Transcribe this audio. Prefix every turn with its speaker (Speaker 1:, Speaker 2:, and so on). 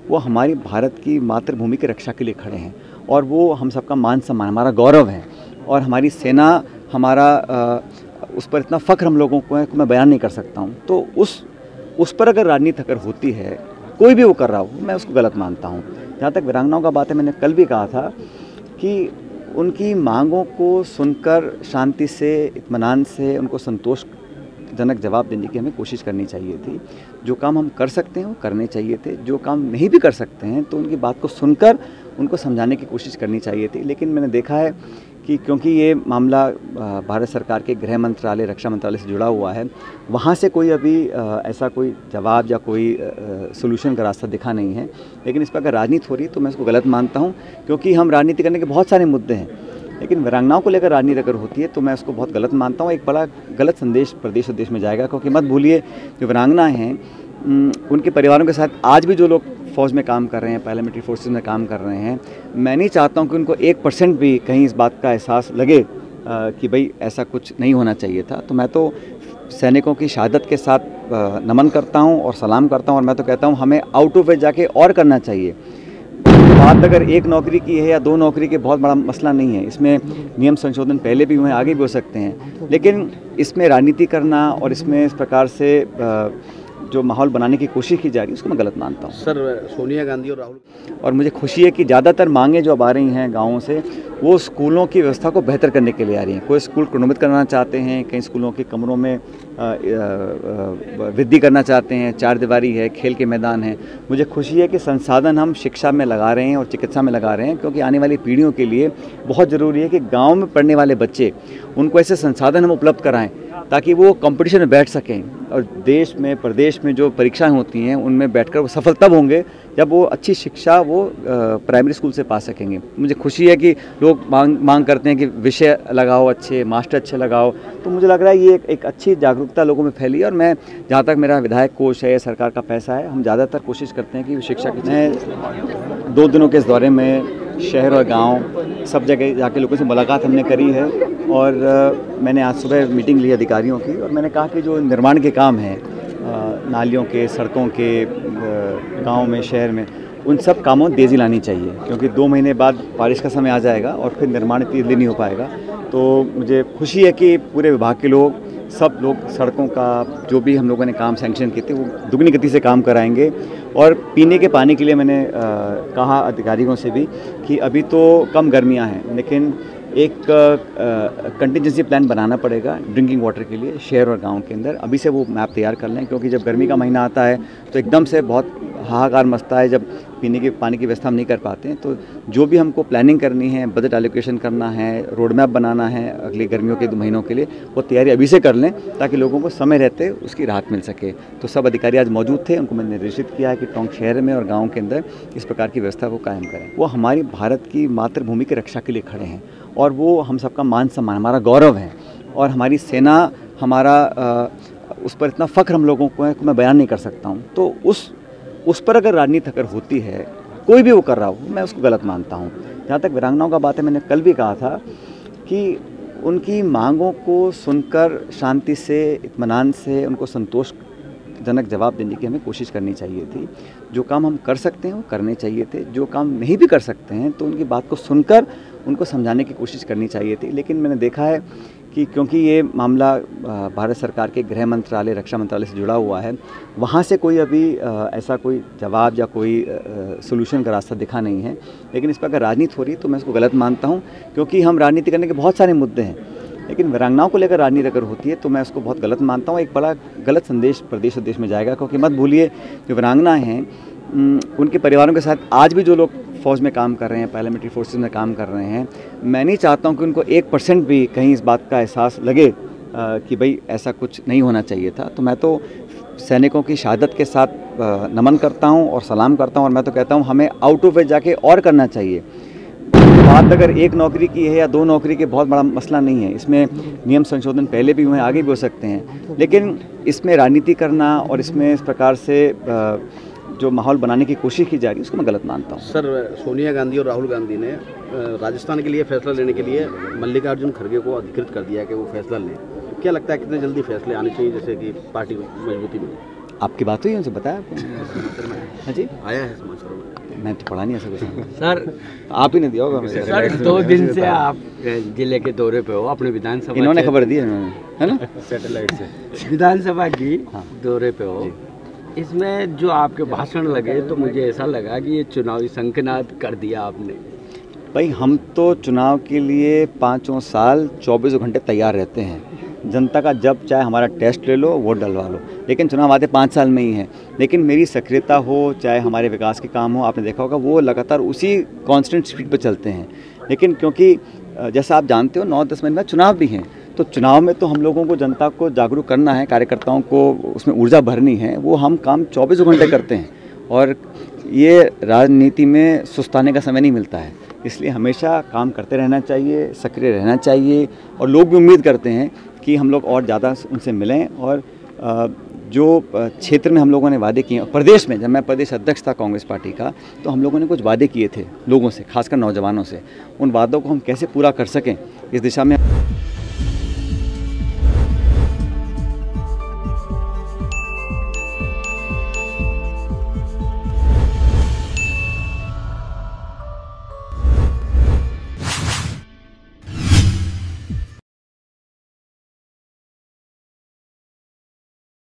Speaker 1: वो हमारी भारत की मातृभूमि की रक्षा के लिए खड़े हैं और वो हम सबका मान सम्मान, हमारा गौरव है। और हमारी सेना, हमारा उस पर इतना फ़ख्र हम लोगों को है कि मैं बयान नहीं कर सकता हूँ। तो उस पर अगर राजनीति अगर होती है, कोई भी वो कर रहा हो, मैं उसको गलत मानता हूँ। जहाँ तक वीरांगनाओं का बात है, मैंने कल भी कहा था कि उनकी मांगों को सुनकर शांति से, इत्मीनान से उनको संतोषजनक जवाब देने की हमें कोशिश करनी चाहिए थी। जो काम हम कर सकते हैं वो करने चाहिए थे, जो काम नहीं भी कर सकते हैं तो उनकी बात को सुनकर उनको समझाने की कोशिश करनी चाहिए थी। लेकिन मैंने देखा है कि क्योंकि ये मामला भारत सरकार के गृह मंत्रालय, रक्षा मंत्रालय से जुड़ा हुआ है, वहाँ से कोई अभी ऐसा कोई जवाब या कोई सॉल्यूशन का रास्ता दिखा नहीं है। लेकिन इस पर अगर राजनीति हो रही है तो मैं इसको गलत मानता हूँ, क्योंकि हम राजनीति करने के बहुत सारे मुद्दे हैं। लेकिन वीरांगनाओं को लेकर राजनीति अगर होती है तो मैं उसको बहुत गलत मानता हूँ। एक बड़ा गलत संदेश प्रदेश और देश में जाएगा, क्योंकि मत भूलिए जो वीरांगना हैं उनके परिवारों के साथ आज भी जो लोग फ़ौज में काम कर रहे हैं, पैरामिलिट्री फोर्सेस में काम कर रहे हैं, मैं नहीं चाहता हूं कि उनको 1% भी कहीं इस बात का एहसास लगे कि भाई ऐसा कुछ नहीं होना चाहिए था। तो मैं तो सैनिकों की शहादत के साथ नमन करता हूं और सलाम करता हूं, और मैं तो कहता हूं हमें आउट ऑफ वे जाके और करना चाहिए। बात अगर एक नौकरी की है या 2 नौकरी के, बहुत बड़ा मसला नहीं है। इसमें नियम संशोधन पहले भी हुए हैं, आगे भी हो सकते हैं। लेकिन इसमें राजनीति करना और इसमें इस प्रकार से जो माहौल बनाने की कोशिश की जा रही है उसको मैं गलत मानता हूँ।
Speaker 2: सर, सोनिया गांधी और राहुल,
Speaker 1: और मुझे खुशी है कि ज़्यादातर मांगें जो अब आ रही हैं गाँवों से, वो स्कूलों की व्यवस्था को बेहतर करने के लिए आ रही हैं। कोई स्कूल प्रोन्नत करना चाहते हैं, कई स्कूलों के कमरों में वृद्धि करना चाहते हैं, 4 दीवारी है, खेल के मैदान हैं। मुझे खुशी है कि संसाधन हम शिक्षा में लगा रहे हैं और चिकित्सा में लगा रहे हैं, क्योंकि आने वाली पीढ़ियों के लिए बहुत ज़रूरी है कि गाँव में पढ़ने वाले बच्चे, उनको ऐसे संसाधन हम उपलब्ध कराएँ ताकि वो कंपटीशन में बैठ सकें। और देश में, प्रदेश में जो परीक्षाएं होती हैं उनमें बैठकर वो सफल तब होंगे जब वो अच्छी शिक्षा वो प्राइमरी स्कूल से पा सकेंगे। मुझे खुशी है कि लोग मांग करते हैं कि विषय लगाओ अच्छे, मास्टर अच्छे लगाओ। तो मुझे लग रहा है ये एक अच्छी जागरूकता लोगों में फैली है। और मैं, जहाँ तक मेरा विधायक कोष है, सरकार का पैसा है, हम ज़्यादातर कोशिश करते हैं कि शिक्षा की। मैं 2 दिनों के इस दौरे में शहर और गांव सब जगह जाके लोगों से मुलाकात हमने करी है। और मैंने आज सुबह मीटिंग ली अधिकारियों की, और मैंने कहा कि जो निर्माण के काम हैं, नालियों के, सड़कों के, गांव में, शहर में, उन सब कामों में तेज़ी लानी चाहिए, क्योंकि 2 महीने बाद बारिश का समय आ जाएगा और फिर निर्माण इतनी जल्दी नहीं हो पाएगा। तो मुझे खुशी है कि पूरे विभाग के लोग, सब लोग सड़कों का जो भी हम लोगों ने काम सैंक्शन किए थे वो दुगनी गति से काम कराएंगे। और पीने के पानी के लिए मैंने कहा अधिकारियों से भी कि अभी तो कम गर्मियां हैं, लेकिन एक कंटिजेंसी प्लान बनाना पड़ेगा ड्रिंकिंग वाटर के लिए शहर और गांव के अंदर। अभी से वो मैप तैयार कर लें, क्योंकि जब गर्मी का महीना आता है तो एकदम से बहुत हाहाकार मचता है जब पीने के पानी की व्यवस्था हम नहीं कर पाते हैं। तो जो भी हमको प्लानिंग करनी है, बजट एलोकेशन करना है, रोड मैप बनाना है अगली गर्मियों के 2 महीनों के लिए, वो तैयारी अभी से कर लें ताकि लोगों को समय रहते उसकी राहत मिल सके। तो सब अधिकारी आज मौजूद थे, उनको मैंने निर्देशित किया है कि टोंक शहर में और गाँव के अंदर इस प्रकार की व्यवस्था को कायम करें। वो हमारी भारत की मातृभूमि की रक्षा के लिए खड़े हैं और वो हम सबका मान सम्मान, हमारा गौरव है। और हमारी सेना, हमारा उस पर इतना फ़ख्र हम लोगों को है कि मैं बयान नहीं कर सकता हूँ। तो उस पर अगर राजनीति अगर होती है, कोई भी वो कर रहा हो, मैं उसको गलत मानता हूँ। जहाँ तक वीरांगनाओं का बात है, मैंने कल भी कहा था कि उनकी मांगों को सुनकर शांति से, इत्मीनान से उनको संतोषजनक जवाब देने की हमें कोशिश करनी चाहिए थी। जो काम हम कर सकते हैं वो करने चाहिए थे, जो काम नहीं भी कर सकते हैं तो उनकी बात को सुनकर उनको समझाने की कोशिश करनी चाहिए थी। लेकिन मैंने देखा है कि क्योंकि ये मामला भारत सरकार के गृह मंत्रालय, रक्षा मंत्रालय से जुड़ा हुआ है, वहाँ से कोई अभी ऐसा कोई जवाब या कोई सॉल्यूशन का रास्ता दिखा नहीं है। लेकिन इस पर अगर राजनीति हो रही है तो मैं इसको गलत मानता हूँ, क्योंकि हम राजनीति करने के बहुत सारे मुद्दे हैं। लेकिन वीरांगनाओं को लेकर राजनीति अगर होती है तो मैं उसको बहुत गलत मानता हूँ। एक बड़ा गलत संदेश प्रदेश और देश में जाएगा, क्योंकि मत भूलिए जो वीरांगना हैं उनके परिवारों के साथ आज भी जो लोग फ़ौज में काम कर रहे हैं, पैरामिलिट्री फोर्सेस में काम कर रहे हैं, मैं नहीं चाहता हूं कि उनको 1% भी कहीं इस बात का एहसास लगे कि भाई ऐसा कुछ नहीं होना चाहिए था। तो मैं तो सैनिकों की शहादत के साथ नमन करता हूं और सलाम करता हूं, और मैं तो कहता हूं हमें आउट ऑफ वे जाके और करना चाहिए। बात अगर एक नौकरी की है या 2 नौकरी के, बहुत बड़ा मसला नहीं है। इसमें नियम संशोधन पहले भी हुए हैं, आगे भी हो सकते हैं। लेकिन इसमें राजनीति करना और इसमें इस प्रकार से जो माहौल बनाने की कोशिश की जा रही है उसको मैं गलत मानता हूँ।
Speaker 2: सर, सोनिया गांधी और राहुल गांधी ने राजस्थान के लिए फैसला लेने के लिए मल्लिकार्जुन खड़गे को अधिकृत कर दिया कि वो फैसला लें। तो क्या लगता है कितने जल्दी फैसले आने चाहिए, जैसे कि पार्टी को मजबूती मिले?
Speaker 1: आपकी बात हुई उनसे बताया आपको? हाँ जी,
Speaker 2: आया है समाचारों में।
Speaker 1: मैं तो पढ़ा नहीं ऐसा कुछ।
Speaker 3: सर
Speaker 1: आप ही ने दिया होगा मुझे।
Speaker 3: सर 2 दिन से आप जिले के दौरे पे हो, अपने विधानसभा
Speaker 1: इन्होंने खबर दी है इन्होंने, है ना?
Speaker 2: सैटेलाइट से
Speaker 3: विधानसभा की
Speaker 1: हाँ।
Speaker 3: दौरे पे हो। इसमें जो आपके भाषण लगे तो मुझे ऐसा लगा कि ये चुनावी शंखनाद कर दिया आपने।
Speaker 1: भाई हम तो चुनाव के लिए 5 साल 24 घंटे तैयार रहते हैं। जनता का जब चाहे हमारा टेस्ट ले लो, वोट डलवा लो, लेकिन चुनाव आते 5 साल में ही है। लेकिन मेरी सक्रियता हो, चाहे हमारे विकास के काम हो, आपने देखा होगा वो लगातार उसी कांस्टेंट स्पीड पर चलते हैं। लेकिन क्योंकि जैसा आप जानते हो 9-10 महीने में चुनाव भी हैं, तो चुनाव में तो हम लोगों को, जनता को जागरूक करना है, कार्यकर्ताओं को उसमें ऊर्जा भरनी है, वो हम काम 24 घंटे करते हैं। और ये राजनीति में सुस्ताने का समय नहीं मिलता है, इसलिए हमेशा काम करते रहना चाहिए, सक्रिय रहना चाहिए। और लोग भी उम्मीद करते हैं कि हम लोग और ज़्यादा उनसे मिलें। और जो क्षेत्र में हम लोगों ने वादे किए, प्रदेश में जब मैं प्रदेश अध्यक्ष था कांग्रेस पार्टी का, तो हम लोगों ने कुछ वादे किए थे लोगों से, खासकर नौजवानों से। उन वादों को हम कैसे पूरा कर सकें, इस दिशा में